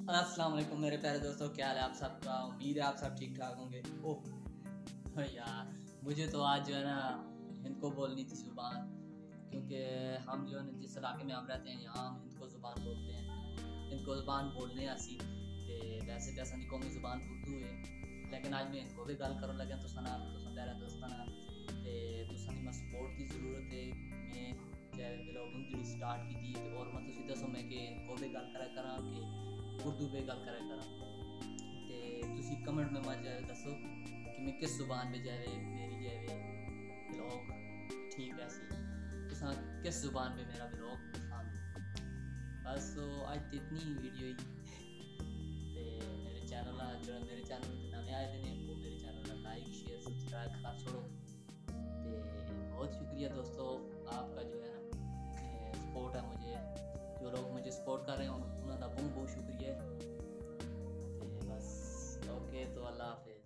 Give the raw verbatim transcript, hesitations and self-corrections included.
अस्सलाम वालेकुम मेरे प्यारे दोस्तों, क्या हाल है आप सबका। उम्मीद है आप सब ठीक ठाक होंगे। ओह यार, मुझे तो आज जो है ना हिंद को बोलनी थी ज़ुबान, क्योंकि हम जो है ना जिस इलाके में हम रहते हैं यहाँ हम हिंद को ज़ुबान बोलते हैं। हिंद को ज़ुबान बोलने असी ते वैसे तो असां दी कौमी ज़ुबान उर्दू है, लेकिन आज मैं हिंद को भी गल करन लग्या तुसां नाल। तुसां प्यारे दोस्तां नाल ते तुसां दी मैं सपोर्ट की ज़रूरत है। मैं चाहे व्लॉगिंग जेह्ड़ी स्टार्ट कीती ते और मैं तुसीं दस्सो मैं कि हिंद को भी गल करा करां कि उर्दू पे गल करा करां। ते तुसी कमेंट में मुझे दसो कि मैं किस ज़ुबान पे जावे मेरी जावे व्लॉग ठीक है सी, तुसां किस ज़ुबान पे मेरा व्लॉग पसंद। बस तो आज तो इतनी ही वीडियो ही ते मेरे चैनल जो मेरे चैनल पे नवे आए ने वो मेरे चैनल लाइक शेयर सब्सक्राइब कर छोड़ो। ते बहुत शुक्रिया दोस्तों आपका जो है ना सपोर्ट है। मुझे जो लोग मुझे सपोर्ट कर रहे हैं उन्होंने बहुत बहुत शुक्रिया। ते बस ओके, तो अल्लाह हाफिज़।